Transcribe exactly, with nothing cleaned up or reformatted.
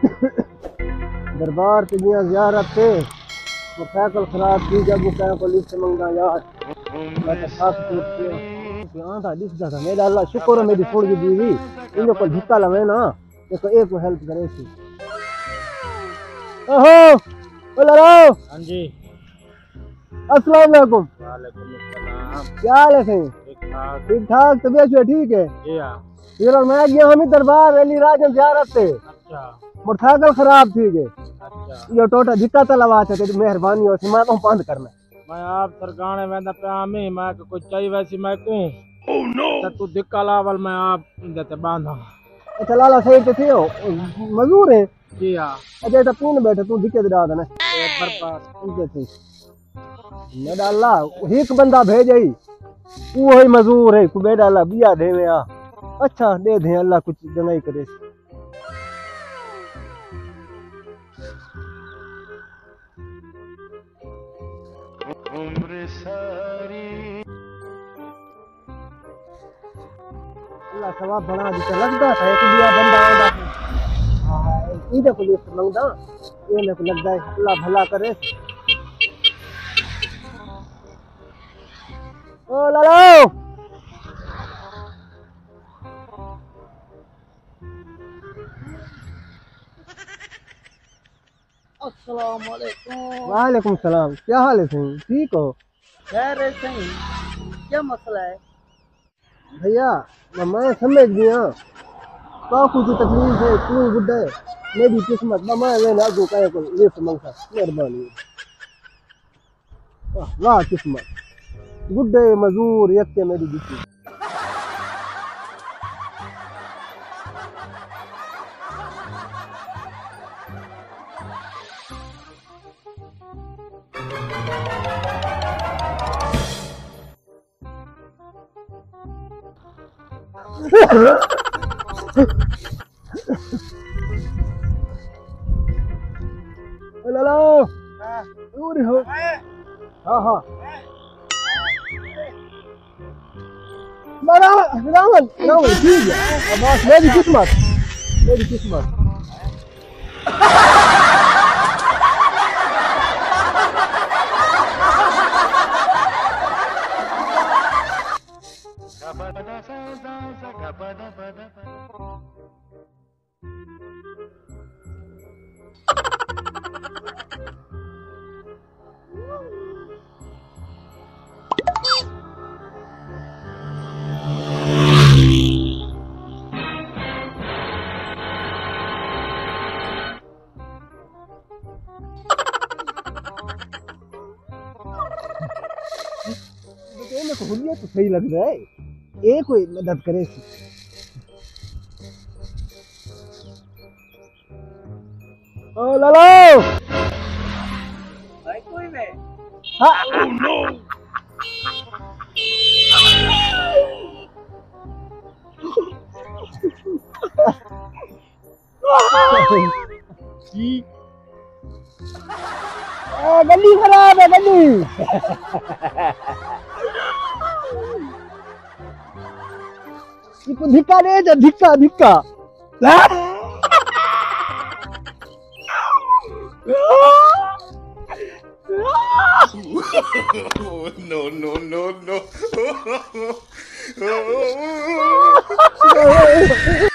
दरबार ते जियां ज़ियारत थे मोटरसाइकिल खराब थी जब वो कहीं को लिफ्ट मंगदा यार मैं तो साथ टूट गया यहाँ था दिसदा था मेरा अल्लाह शुक्र है मेरी थोड़ी बीवी इनको को धक्का लगे ना देखो एक को हेल्प करे थी। ओहो बोलो हाँ जी। अस्सलाम वालेकुम। वालेकुम अस्सलाम। क्या हाल है सही? ठीक ठाक तबीयत ठीक है? जी हाँ। फिर मैं गया हम दरबार अली राजन ज़ियारत थे। अच्छा। मोटरसाइकिल खराब थी गए। अच्छा। ये टोटा धिक्का तलवा थे तेरी मेहरबानी हो मैं तो बंद करना मैं आप सरगाने में दा प्यामी मैं कोई चाहिए वैसी मैं को ओह नो तू धिक्का लावल मैं आप देते बांधा। अच्छा लाला सही तो थे हो मजदूर है? जी हाँ। अच्छा तो तू न बैठे तू धिक्के दिला देना बर्बाद ठीक है ठीक मेरा अल्लाह एक बंदा भेजे वो ही मजदूर है तू मेरा अल्लाह बिया देवे आ अच्छा दे दे अल्लाह कुछ जंगाई करे। उम्र सारी अल्लाह सवाब बना दिता लगता था एक बिया बंदा आंदा हां इधर को लिस्ट मंगदा ये ने को लगदा है अल्लाह भला करे। ओ लालो अस्सलाम वालेकुम। वालेकुम सलाम क्या हाल है सही ठीक हो? खैर है सही क्या मसला है भैया मैं समझ गया काकू की तकलीफ है तू बुढ़ा है मेरी किस्मत मैं लेना जो कहे को ये समझा मेहरबानी वाह किस्मत बुढ़े मजदूर एक के मेरी बिकी लालो दूर हो हाँ हाँ रावण रावण रावण ठीक है बस मेरी किस्मत मेरी किस्मत तो हुलिया तो सही लग रहा है एक कोई मदद करे सी ओ लालो भाई कोई में हाँ ओह नो जी गली खराब है गली इसको धिक्का दे जा धिक्का धिक्का no no no no